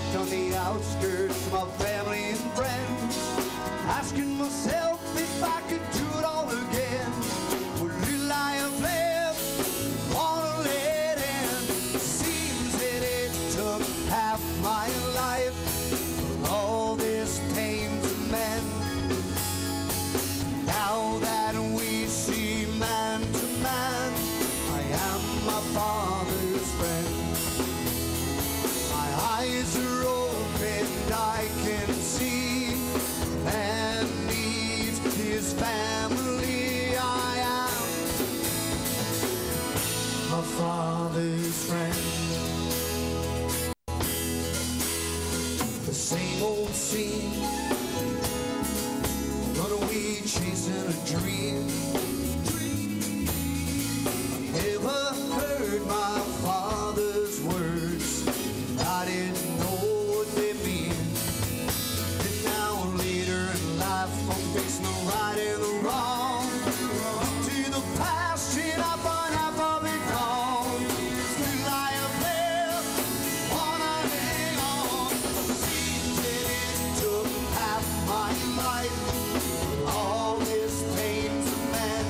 left on the outskirts of my family and friends, asking myself if I could do it all again. Well, little I have left, wanna let in. Seems that it took half my life for all this pain to mend. Now that we see man to man, I am my father's friend. My eyes are opened, I can see man needs his family. I am my father's friend. The same old scene, runaway chasing a dream. I never heard my father's words, I didn't know what they mean. And now later in life I'm facing the right and the wrong. To the past and I find half of it gone. Still I have left, wanna hang on. Seems that it took half my life, all this pain to mend.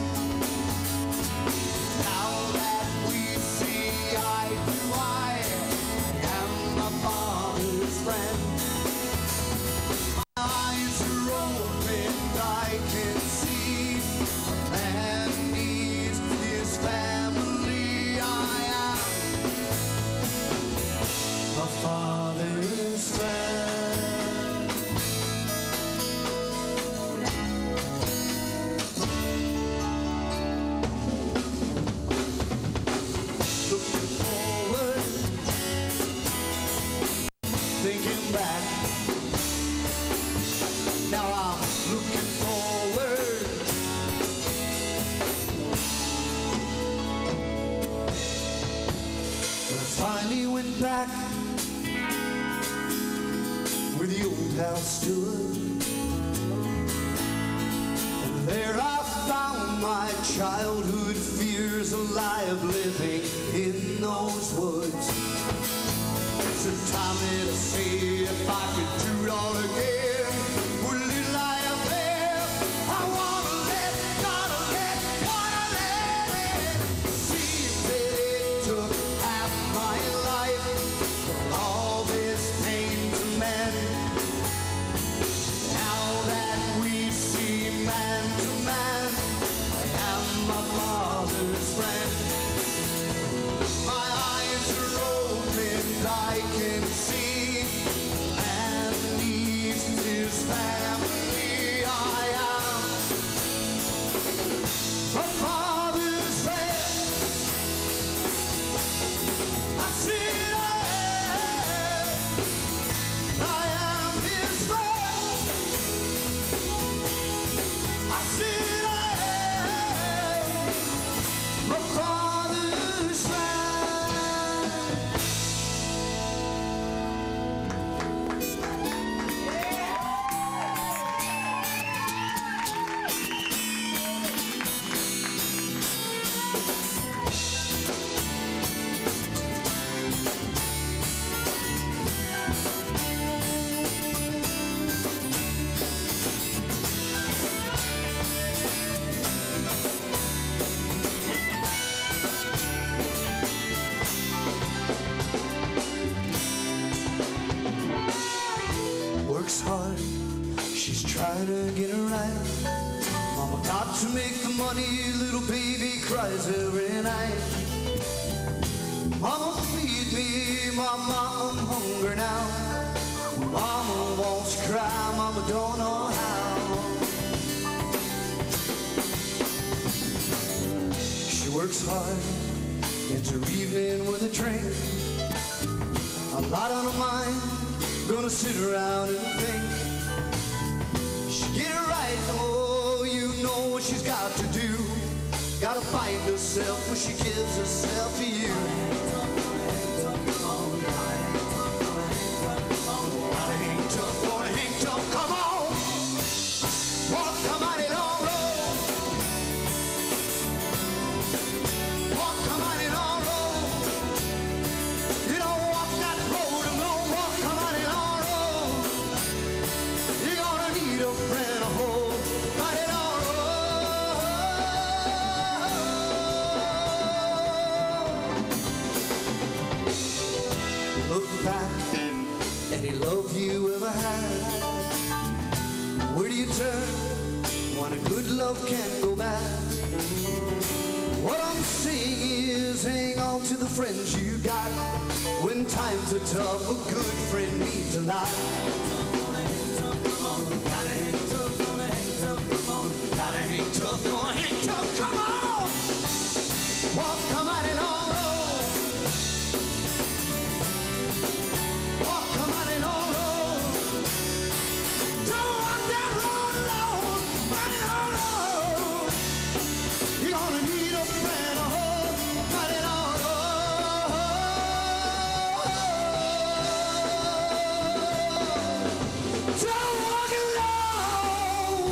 Now that we see eye to eye, I am my father's friend. My eyes are opened, I can see a man needs his family. I am my father's friend. Looking forward, thinking back. Now I'm looking forward. When I finally went back where the old house stood, and there I found my childhood fears alive, living in those woods. So time to see if I could do it all again. What little I have left, I wanna let, gotta let, wanna let it. Seems that it took half my life, all this pain to mend. Now that we see man to man, I am my father's friend. My eyes are opened, I can see man needs his family. I am my father's friend. I see I am his friend. I see my father's friend. Works hard, she's trying to get it right. Mama got to make the money, little baby cries every night. Mama feed me, mama I'm hungry now. Mama wants to cry, mama don't know how. She works hard, ends her evening with a drink. A lot on her mind, gonna sit around and think. She get it right, oh, you know what she's got to do. Gotta find herself when she gives herself to you. Gotta hang tough, gonna hang tough, come on. Walk the mighty long road. Walk the mighty long road. You don't walk that road alone, walk the mighty long road. any love you ever had. Where do you turn when a good love can't go bad? What I'm saying is hang on to the friends you got. When times are tough, a good friend means a lot. Gotta hang tough, come on. Gotta hang tough, gonna hang tough, come on. Gotta hang tough, gonna hang tough, come on. Walk a mighty long road. Walk a mighty long road. Don't walk that road alone. Mighty long road. You're gonna need a friend, a whole mighty long road. Don't walk alone.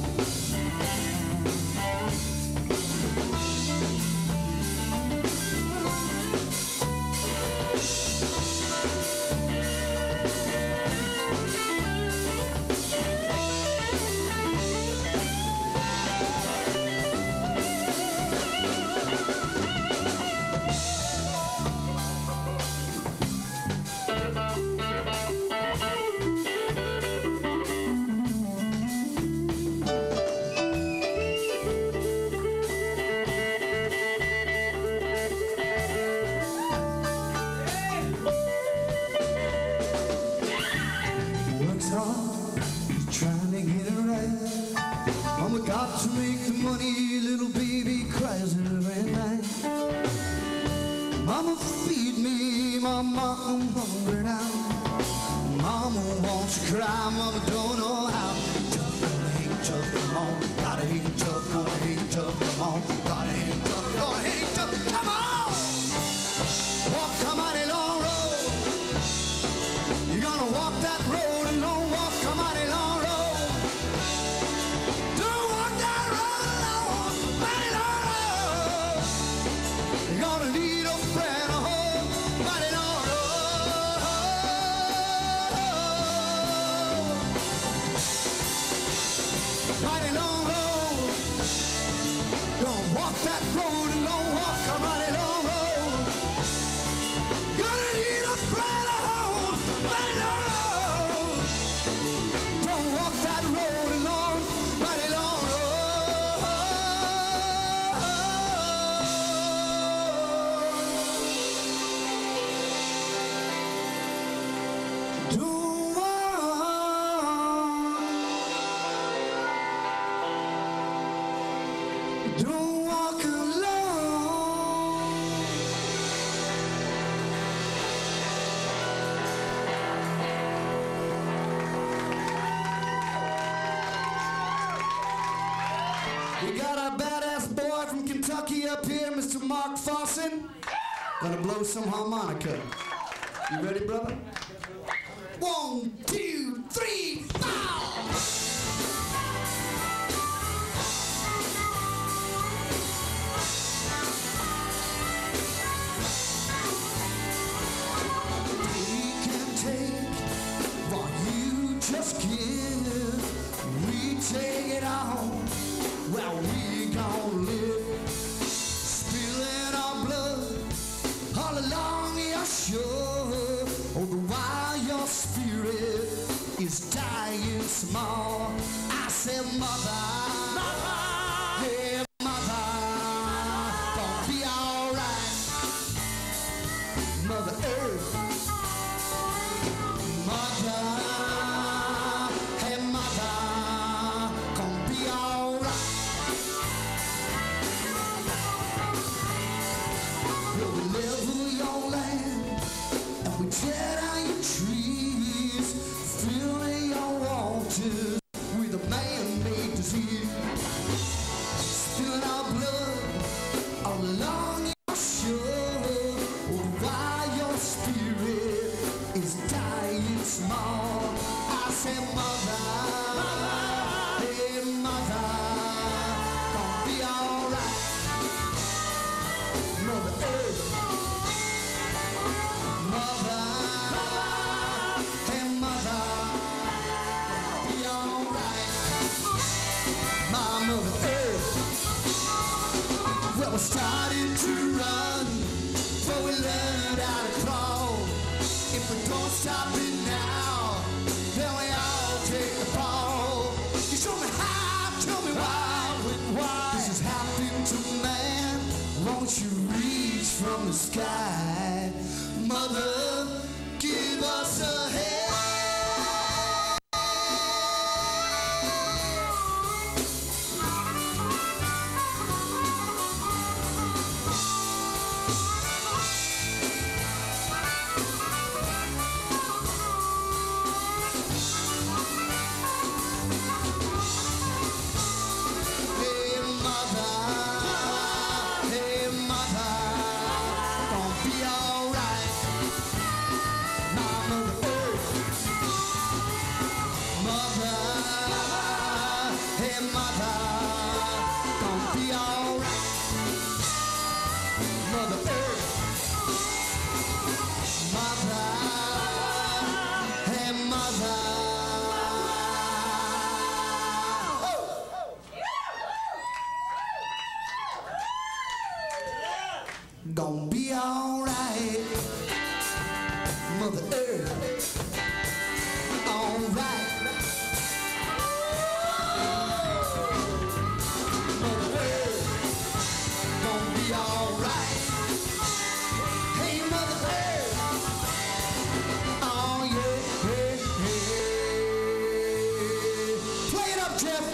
Works hard, trying to get it right. Mama got to make the money, little baby cries every night. Mama feed me, mama, I'm hungry now. Mama wants to cry, mama don't know how. Tough, gonna hang tough, come on. Gotta hang tough, gonna hang tough, come on. Gotta hang tough, gonna hang tough, come on. Walk a mighty long road. You're gonna walk that road and don't walk a mighty long road. Don't walk that road alone, mighty long road. You're gonna need a friend, a whole mighty long road. Mighty long road. Don't walk that road and don't walk a mighty long road. Gonna need a friend, a whole mighty long road. Don't walk that road alone, mighty long road. Don't walk alone. We got our badass boy from Kentucky up here, Mr. Mark Fawson. Gonna blow some harmonica. You ready, brother? 1, 2, 3, 4. We can take what you just give. We take it all. Well, we gon' live. Spilling our blood all along your shore. Oh, the while your spirit is dying small. I said, mother, yeah, mother, gonna be alright. Mother Earth, mother, hey, mother, gonna be alright. We'll level your land and we tear down your trees, filling your waters with a man-made disease. Spilling our blood all along your shore. Oh, while your spirit is dying small. I said, mother, hey, mother, gonna be alright. Mother Earth, mother, hey, mother, be alright. My Mother Earth, well, we started to run, but we learned how to crawl. If we don't stop it now, from the sky. Mother, give us a hand. Gonna be alright, Mother Earth, alright. Mother Earth, gonna be alright. Hey, Mother Earth, oh yeah, yeah, yeah. Play it up, Jeff.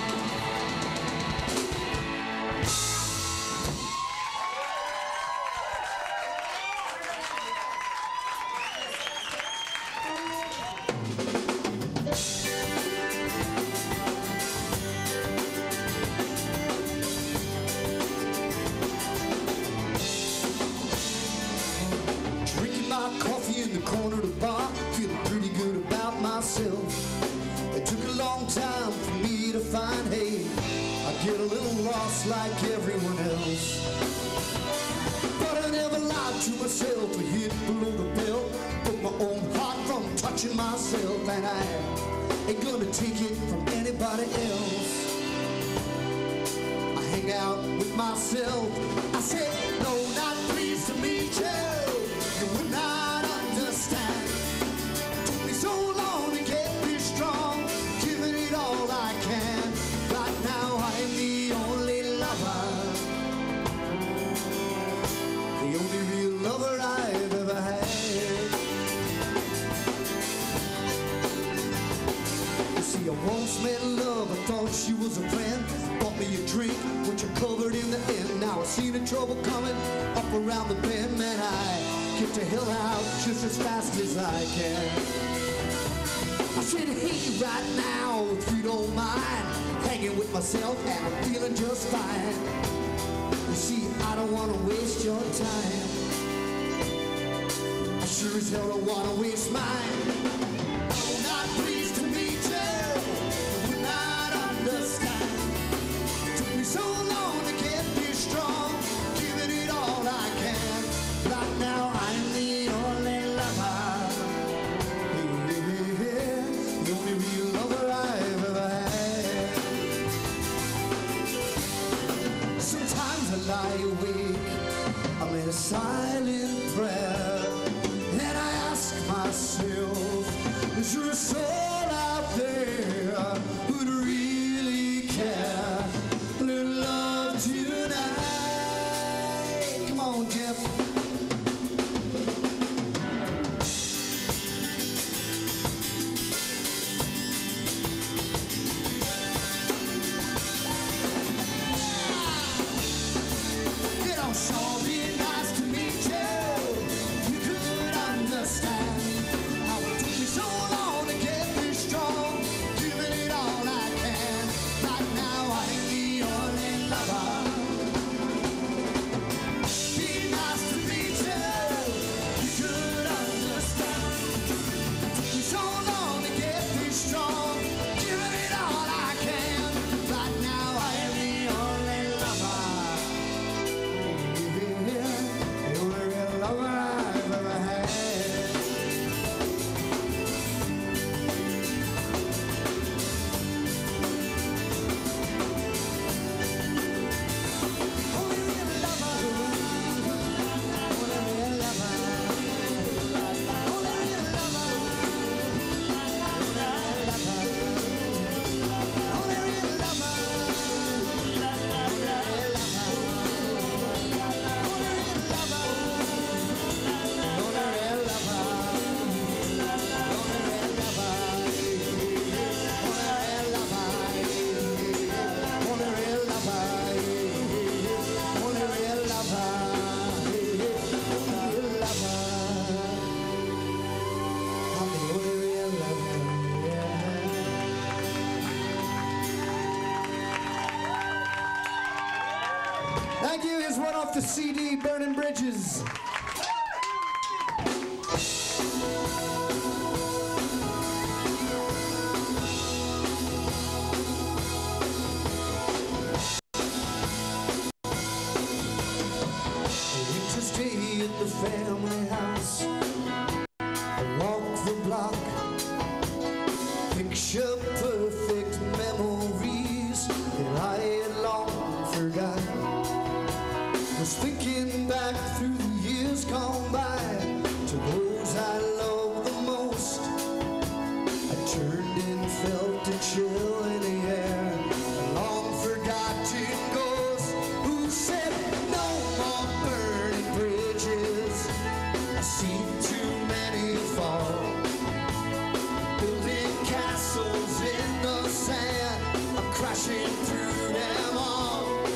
In the corner of the bar, feeling pretty good about myself. It took a long time for me to find, hey, I get a little lost like everyone else. But I never lied to myself, I hit below the belt, broke my own heart from touching myself, and I ain't gonna take it from anybody else. I hang out with myself, I said, no, not pleased to meet you. You would not understand. Took me so long to get this strong, giving it all I can. Right now I'm the only lover, the only real lover I've ever had. You see, I once met love, I thought she was a friend. Bought me a drink, which I covered in the end. Now I see the trouble coming up around the bend, man, I get the hell out just as fast as I can. I said, hey, right now, if you don't mind, hanging with myself and I'm feeling just fine. You see, I don't want to waste your time. I sure as hell don't want to waste mine. I'm not pleased to meet you, you would not understand. It took me so long to get this strong, giving it all I can. Right now I'm the only lover, yeah, the only real lover I've ever had. Sometimes I lie awake, I'm in a silent prayer, and I ask myself, is there a soul out there who'd really care? Little love tonight. Come on, Jeff. It don't sure be nice to meet you. You could understand how it took me so long to get off the CD, Burning Bridges. Winter's day at the family house. I walk the block, picture perfect memories that I had long forgotten. Was thinking back through the years gone by to those I love the most. I turned and felt a chill in the air, a long forgotten ghost who said no more burning bridges. I see too many fall, building castles in the sand. I'm crashing through them all.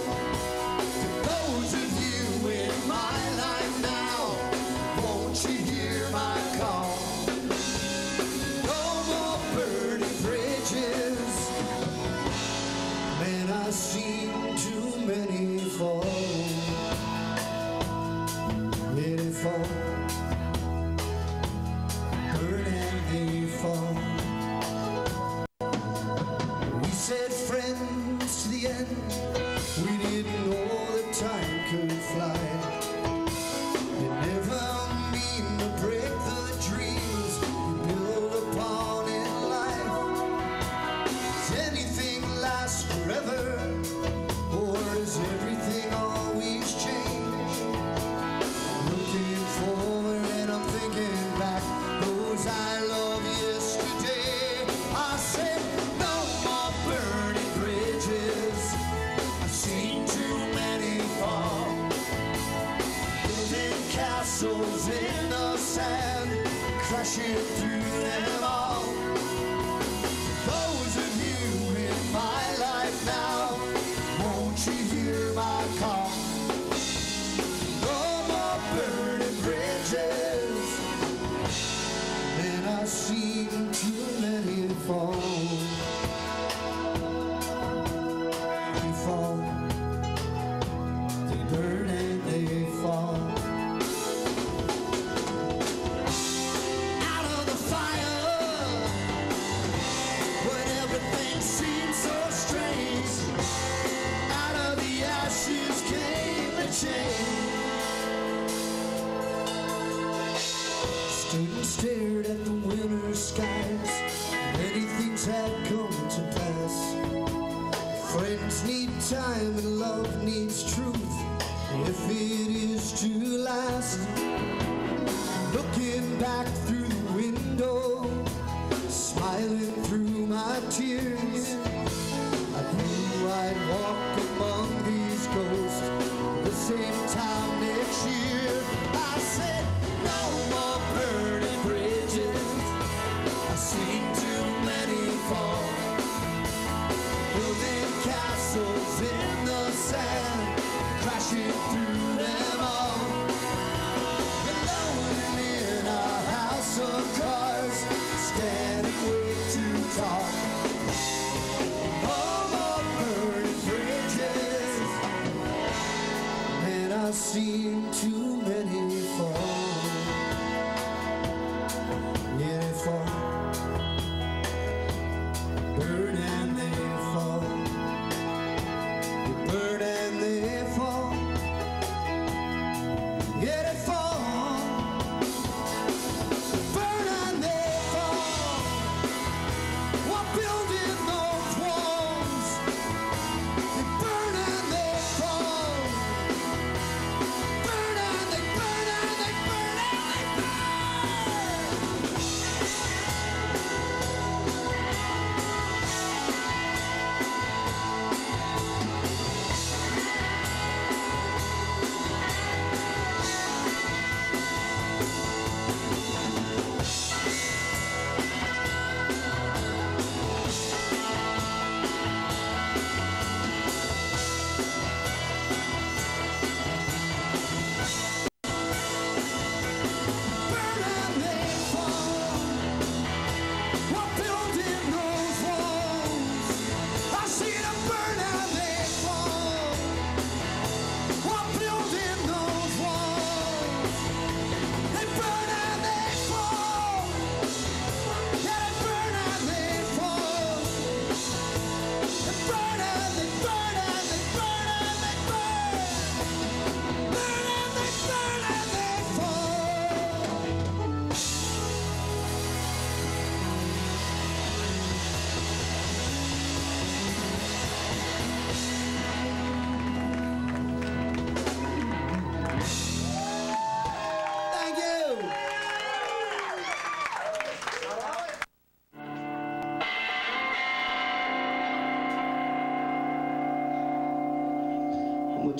I've seen too many fall, yeah, they fall, burn and they fall. We said friends to the end, we didn't know that time could fly. It never mean to break the dreams we build upon in life. Does anything last forever? Does everything always change? Looking forward and I'm thinking back, those I love yesterday. I said no more burning bridges. I've seen too many fall, building castles in the sand, crashing through them all. Those of you in my life now, won't you hear my call? No more burning bridges, and I've seen too many fall. They fall, they burn and they fall. Out of the fire, when everything seems so strange. Ashes came a change. Stood and stared at the winter skies. Many things had come to pass. Friends need time and love needs truth, if it is to last. Looking back through the window, smiling through my tears, I knew I'd walk among these ghosts the same time next year. I said no more burning bridges. I've seen too many fall, building castles in the sand, crashing through them all. Alone in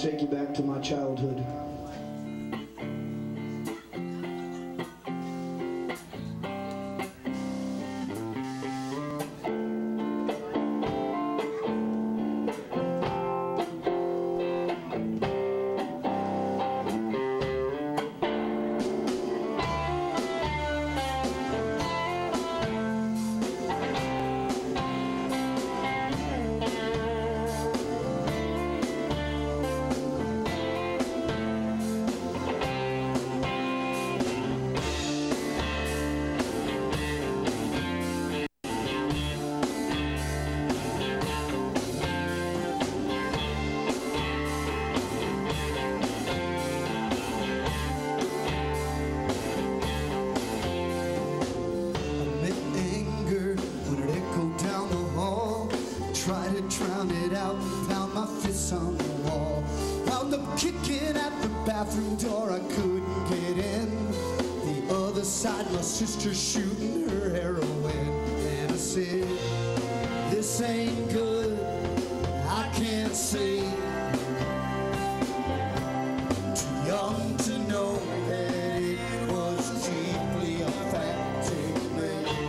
take you back to my childhood. Sister shooting her heroin, and I said, this ain't good, I can't say. Too young to know that it was deeply affecting me.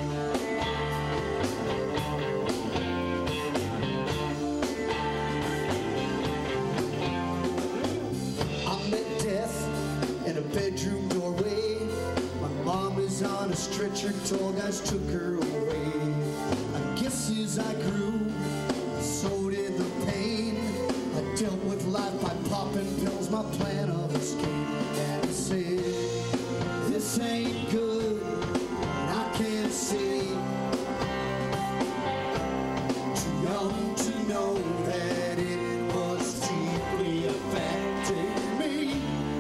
I met death in a bedroom doorway. Mom is on a stretcher, tall guys took her away. I guess as I grew, so did the pain. I dealt with life by popping pills, my plan of escape. And I said, this ain't good, and I can't say. Too young to know that it was deeply affecting me.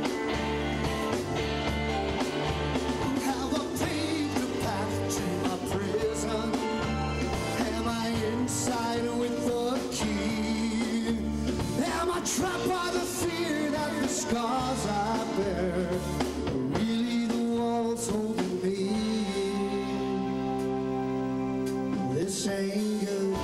Trapped by the fear that the scars I bear are really the walls holding me. This ain't good.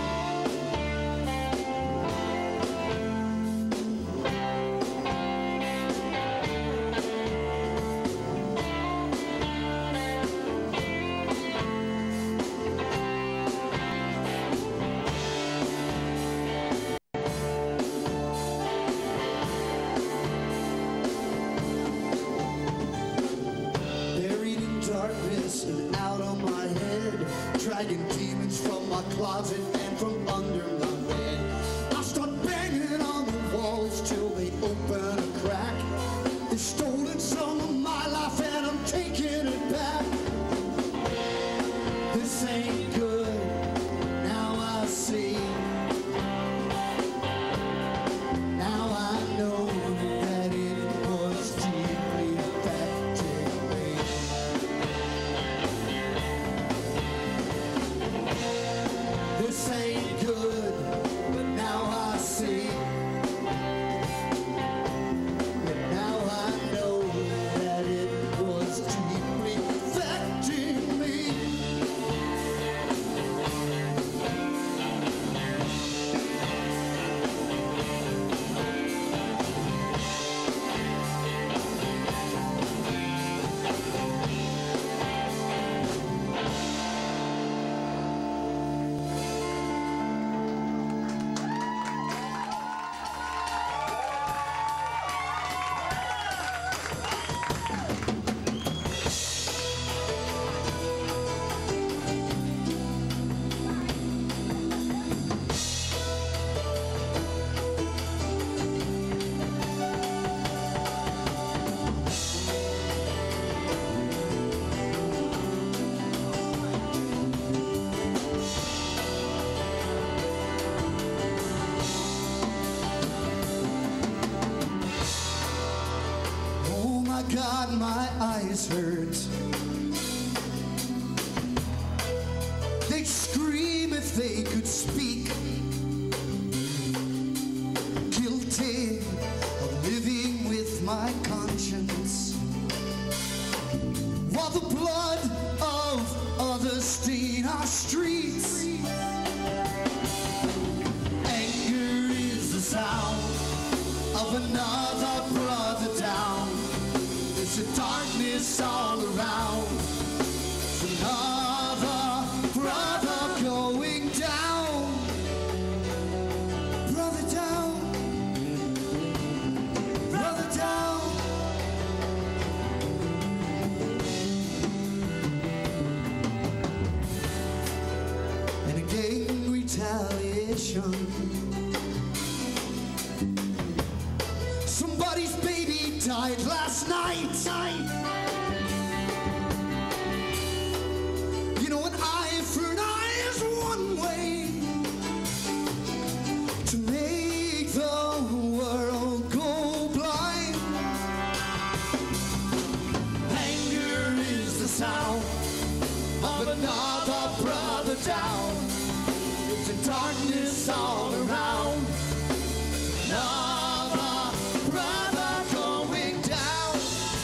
Dragging demons from my closet and from under my bed. I start banging on the walls till they open a crack. They've stolen some of my life and I'm taking it back. This ain't good, now I see. Now I know that it was deeply affecting me. This ain't good, but now I see. But now I know that it was deeply affecting me. God, my eyes hurt. They'd scream if they could speak. Guilty of living with my conscience, while the blood of others stain our streets. Anger is the sound of a knife nation. Somebody's baby died last night. You know, an eye for an eye is one way to make the world go blind. Anger is the sound of another brother down. It's a darkness all around. Another brother going down.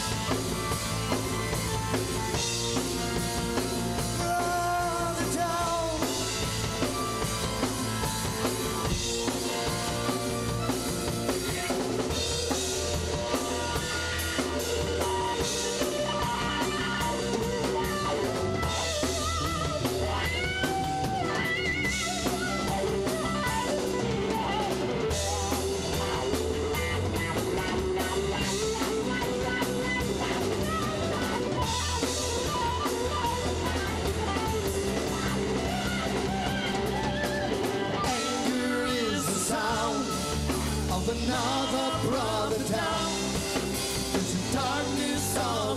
Brother down. Anger is the sound of another brother down. There's a darkness all